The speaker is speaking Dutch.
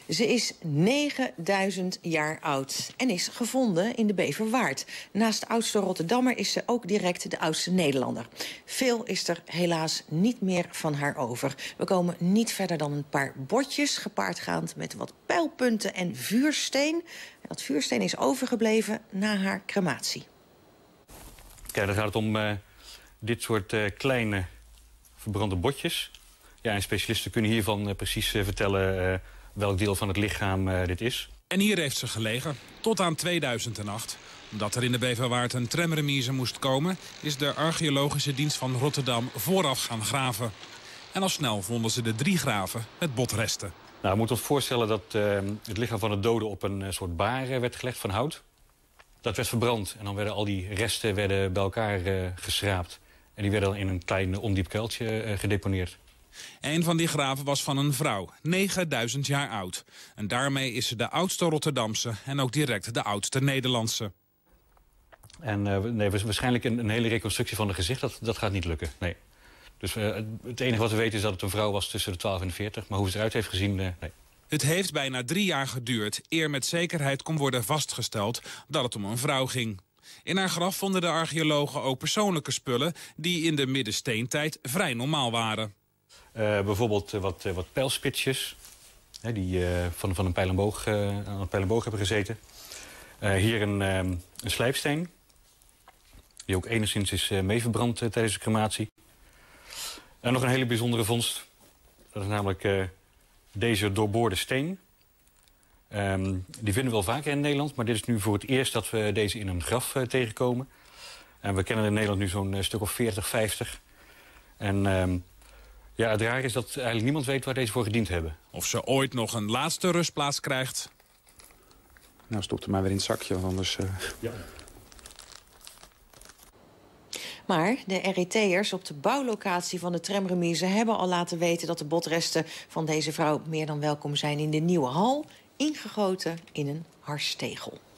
Ze is 9000 jaar oud en is gevonden in de Beverwaard. Naast de oudste Rotterdammer is ze ook direct de oudste Nederlander. Veel is er helaas niet meer van haar over. We komen niet verder dan een paar bordjes, gepaardgaand met wat pijlpunten en vuursteen. En dat vuursteen is overgebleven na haar crematie. Kijk, dan gaat het om dit soort kleine verbrande botjes. Ja, en specialisten kunnen hiervan precies vertellen welk deel van het lichaam dit is. En hier heeft ze gelegen, tot aan 2008. Omdat er in de Beverwaard een tramremise moest komen, is de archeologische dienst van Rotterdam vooraf gaan graven. En al snel vonden ze de 3 graven met botresten. Nou, we moeten ons voorstellen dat het lichaam van de dode op een soort baar werd gelegd van hout. Dat werd verbrand en dan werden al die resten bij elkaar geschraapt. En die werden dan in een klein ondiep kuiltje gedeponeerd. Een van die graven was van een vrouw, 9000 jaar oud. En daarmee is ze de oudste Rotterdamse en ook direct de oudste Nederlandse. En nee, waarschijnlijk een hele reconstructie van het gezicht, dat gaat niet lukken. Nee. Dus het enige wat we weten is dat het een vrouw was tussen de 12 en de 40. Maar hoe ze eruit heeft gezien, nee. Het heeft bijna 3 jaar geduurd eer met zekerheid kon worden vastgesteld dat het om een vrouw ging. In haar graf vonden de archeologen ook persoonlijke spullen die in de middensteentijd vrij normaal waren. Bijvoorbeeld wat pijlspitsjes, die van een pijl en boog, aan een pijl en boog hebben gezeten. Hier een slijpsteen, die ook enigszins is meeverbrand tijdens de crematie. En nog een hele bijzondere vondst, dat is namelijk deze doorboorde steen. Die vinden we wel vaker in Nederland, maar dit is nu voor het eerst dat we deze in een graf tegenkomen. En we kennen in Nederland nu zo'n stuk of 40, 50. En ja, het raar is dat eigenlijk niemand weet waar deze voor gediend hebben. Of ze ooit nog een laatste rustplaats krijgt? Nou, stop er maar weer in het zakje, want anders... Ja. Maar de RET'ers op de bouwlocatie van de tramremise hebben al laten weten dat de botresten van deze vrouw meer dan welkom zijn in de nieuwe hal, ingegoten in een harstegel.